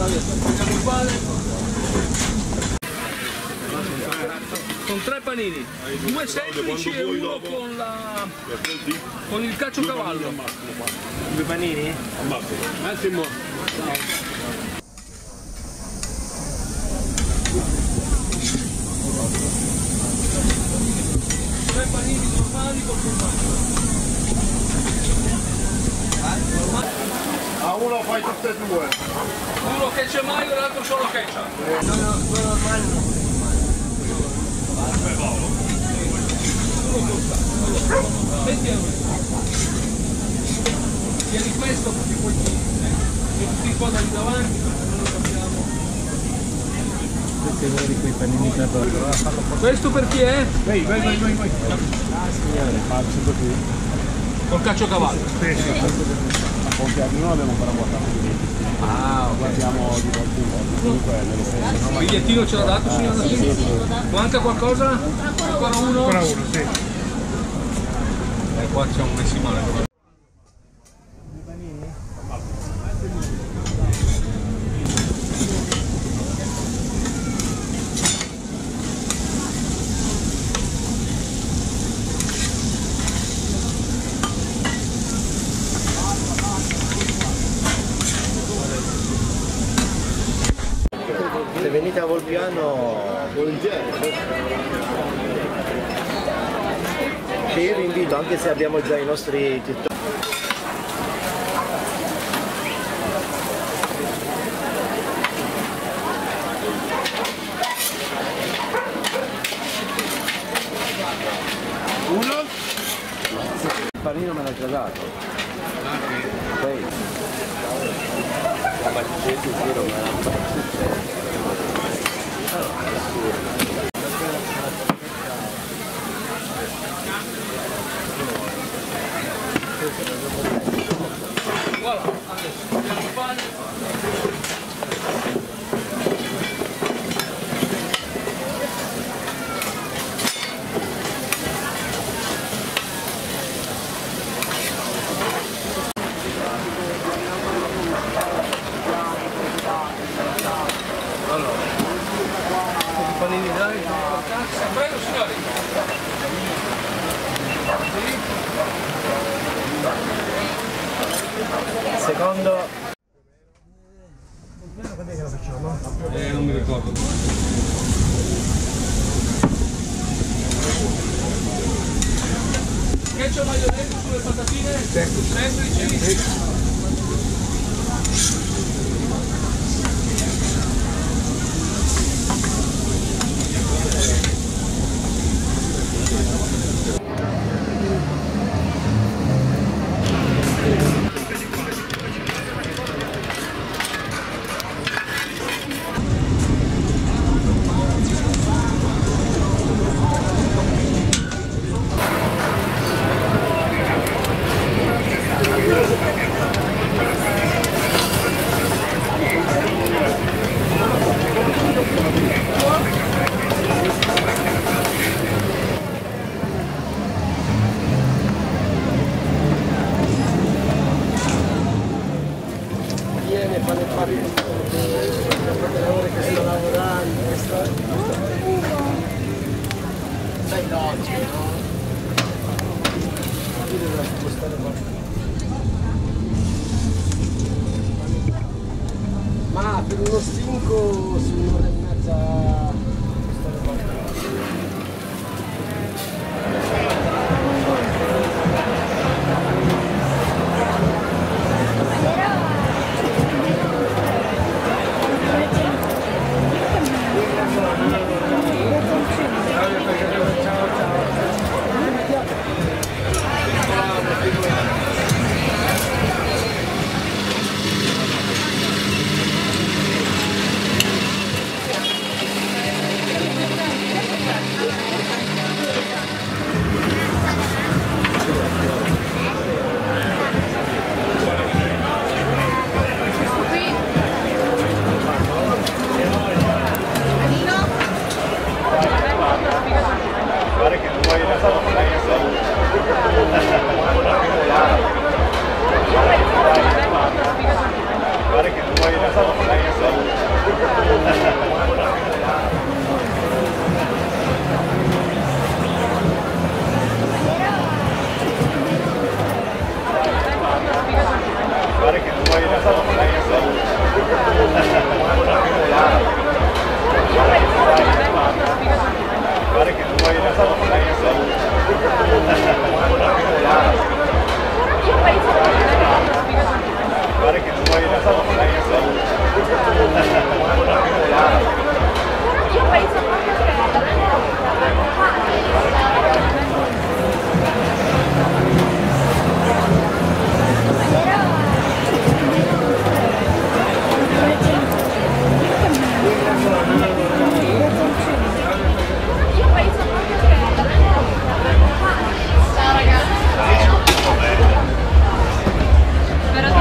Prendiamo il pane. Con 3 panini, 2 semplici e uno con il caciocavallo. 2 panini? Massimo. 3 panini normali con formaggio. A uno fai tutte e 2. Uno che c'è maio e l'altro solo ketchup. Quello normale no. Tieni questo perché poi ti qua da lì davanti, non lo capiamo. Questo è uno di quei panini per Questo per chi è? Vai. signore, faccio così. Col caciocavallo. Contiamo, non abbiamo ancora guardato. Ah, ok. Guardiamo di volta in volta. Comunque nelle serie. Il bigliettino ce l'ha dato, signora? Manca qualcosa? Ancora uno? Ancora uno, sì. Qua c'è un messimale. Se venite a Volpiano, Volentieri. che io vi invito, anche se abbiamo già i nostri TikTok. Uno? Il panino me l'ha già dato. Poi la battaglia giro me l'ha Voilà, adesso prendiamo il pane. Allora, i panini dai, prego signori. secondo. Quando è che la facciamo? Non mi ricordo. Ketchup maionese sulle patatine? Semplici? Viene, fa le ore che sto lavorando, sai d'oggi, no? Io devo spostare qua. Ma per uno stinco su un'ora e mezza spostare qua.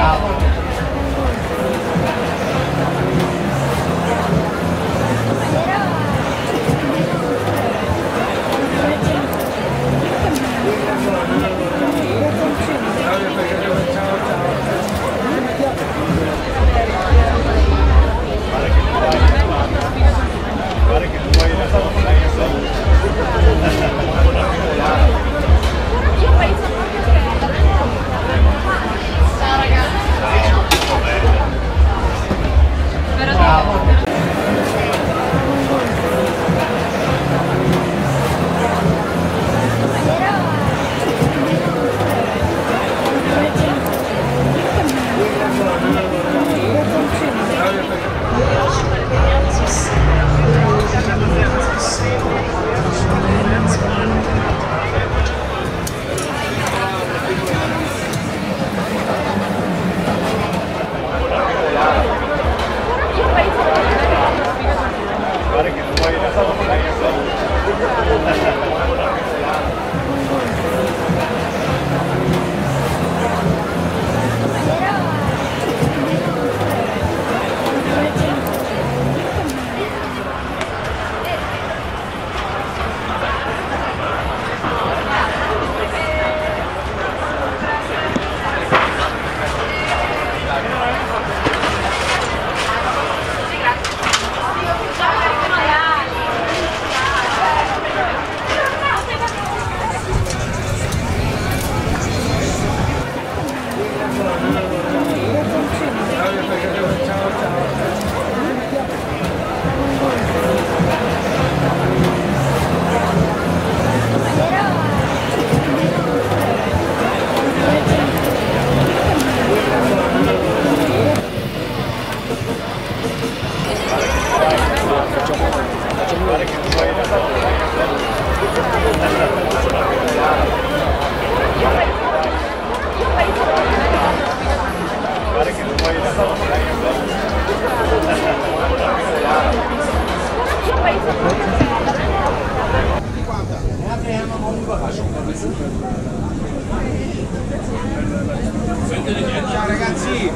Ciao ragazzi!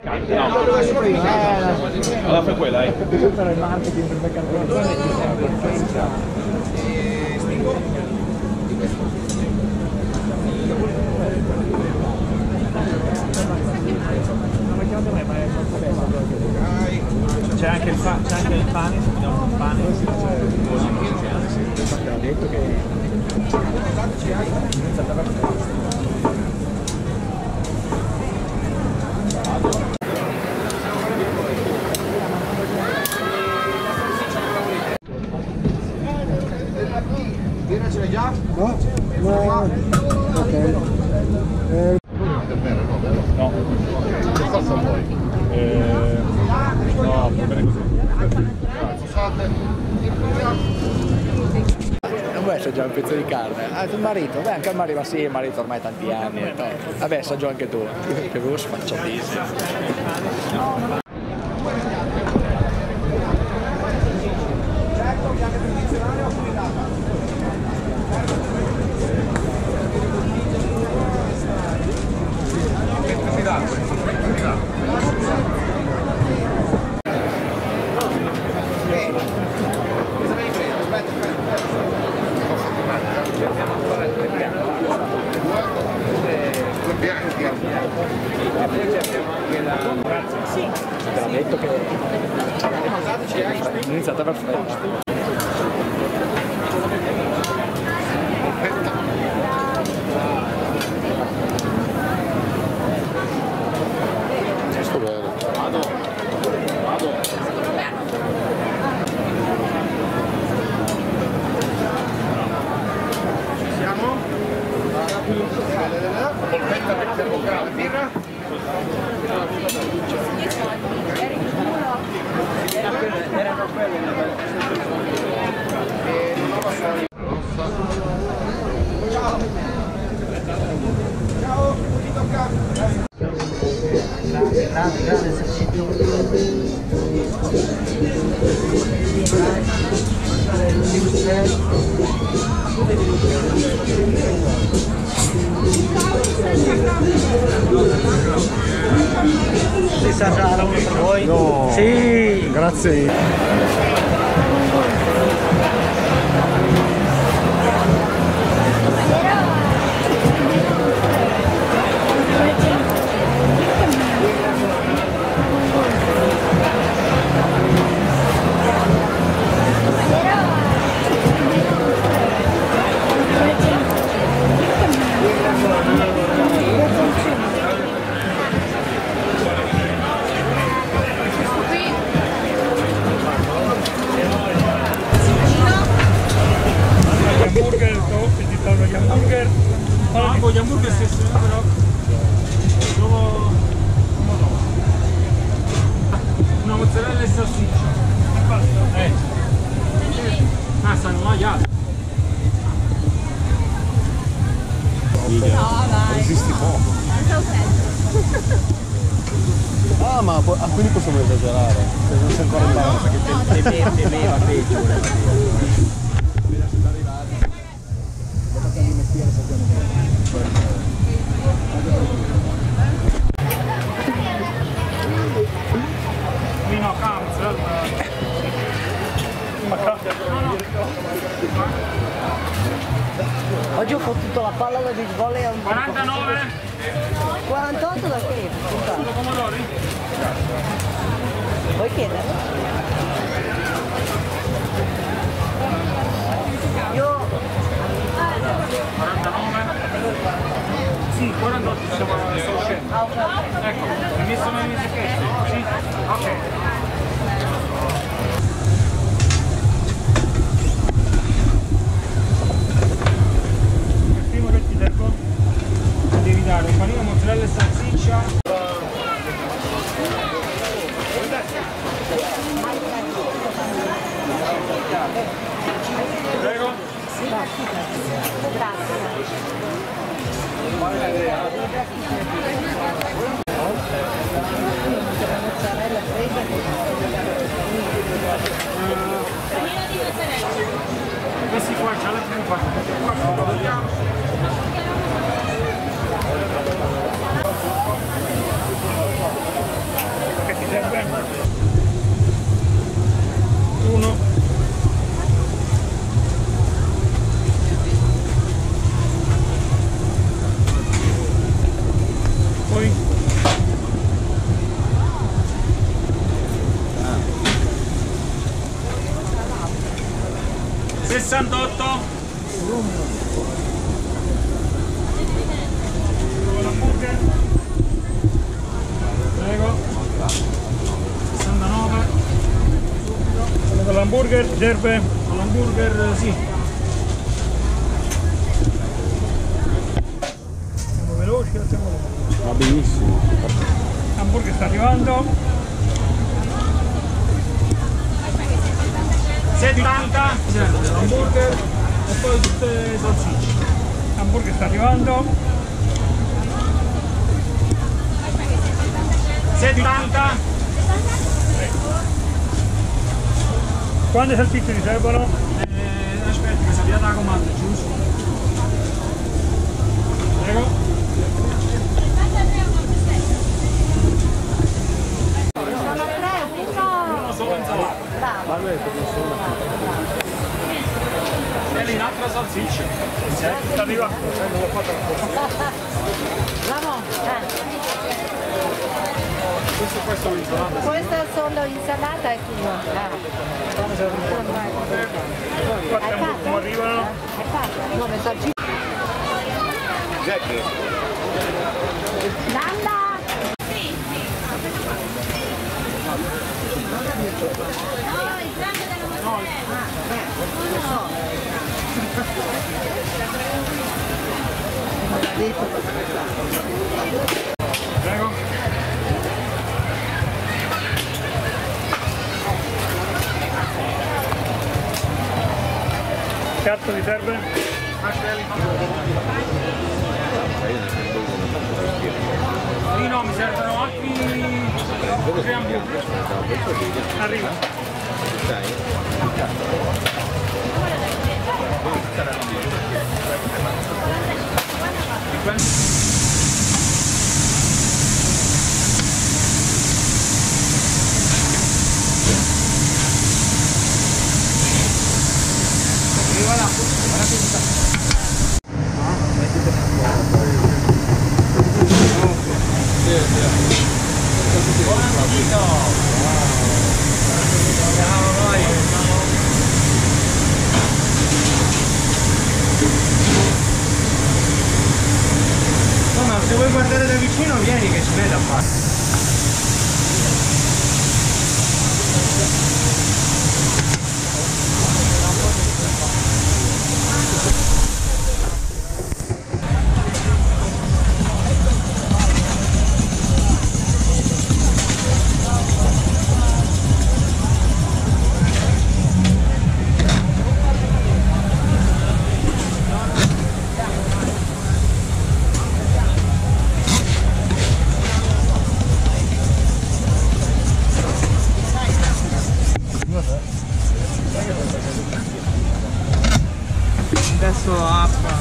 Allora fai quella, Bisogna fare il marketing per beccare la zona e ci serve. c'è anche il pane, se vogliamo un pane. Ha detto che Birra ce l'hai già? no, ok. No. Che cosa vuoi? No, va bene così. Non vuoi assaggiare un pezzo di carne? Ah, tuo marito? Beh, anche il marito, ma sì, il marito ormai ha tanti anni. Vabbè, assaggio anche tu. Che avevo sfacciatissimo. Sì. Te l'ha detto che è iniziata per freddo. Sto bene. Vado. Ci siamo? Polpetta per termocrate, birra? Erano quelle non ho passato. Ciao, ti tocca. Grande esercizio. Sasara, uno per voi? No. Sì! Grazie. Con gli hamburger stessi, però solo una mozzarella e salsiccia. Ah, stanno magliati. Resisti poco. Ah, ma quindi possiamo esagerare. Se non si è ancora imparato perché Temeva peggio. Vino Kamsel. Oggi ho fottuto la palla da beach volley a un 49. 48 da che? Solo pomodori? Vuoi chiedere? Io 49. Sì, 48 stiamo uscendo. ah, ok. Ecco, hai messo nei sacchetti? Sì? Ok. Il primo che ti servo devi dare un panino mozzarella e salsiccia. Prego. Questi qua c'ha la prima parte. Che ti serve? Uno. Poi 68. L'hamburger. Prego. 69. Con l'hamburger serve? Con l'hamburger sì. Siamo veloci, siamo veloci. va benissimo. Hamburger sta arrivando. 70 hamburger e poi tutte le salsicce. Hamburger sta arrivando. 70. Quante salsicce ti servono? Aspetta che si avvia la comanda, giusto? Prego. Solo insalata. E un'altra salsiccia. Sta arrivando. Non l'ho fatta questo è insalata. Questa è solo insalata e tu Quattro hamburger come arrivano? no, messaggino. Nanda! Prego. Piatto di serve? Sì, no, mi servono altri 3 hamburger. Arriva. Almeno vieni che ci vede a fare. Adesso acqua.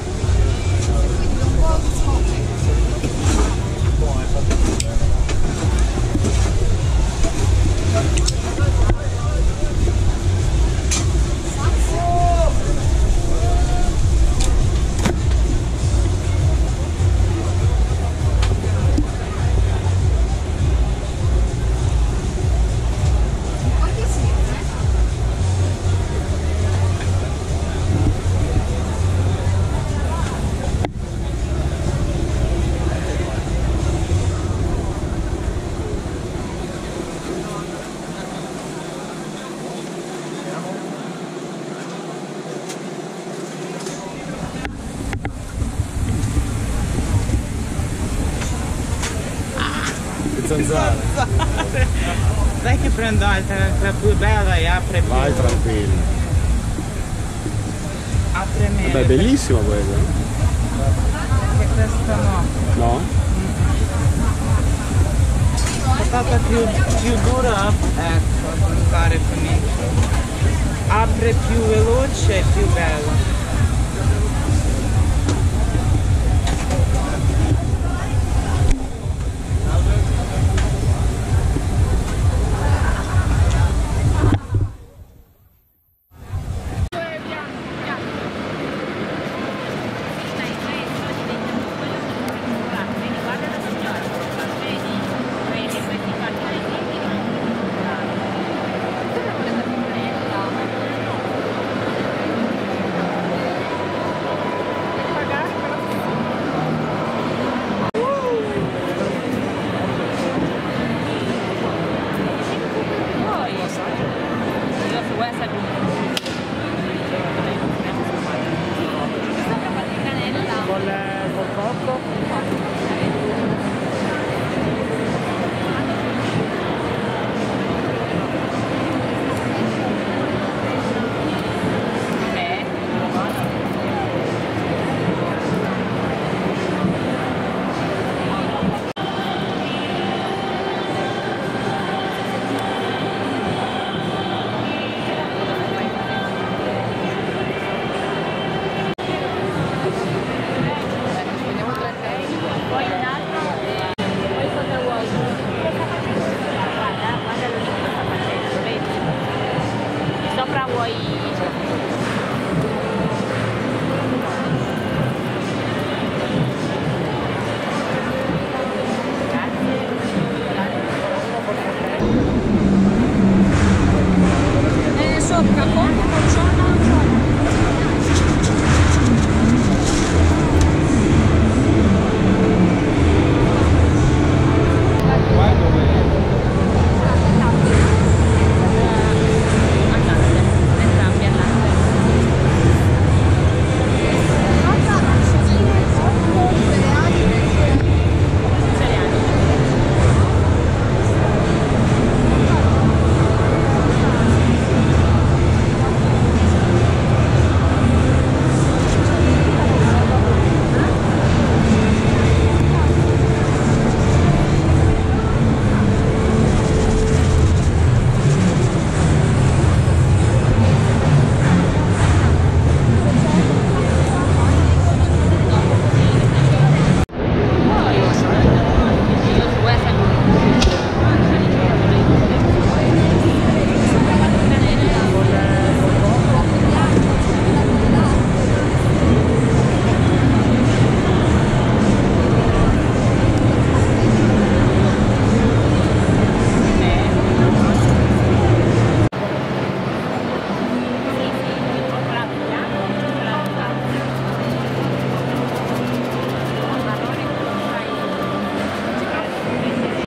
Zanzare. Dai che prendo altra più bella e apre più. Vai tranquillo. Apre meno. Vabbè, bellissima quella. Che questa no. No? È stata più dura. Ecco, zanzare finisce. Apre più veloce e più bella.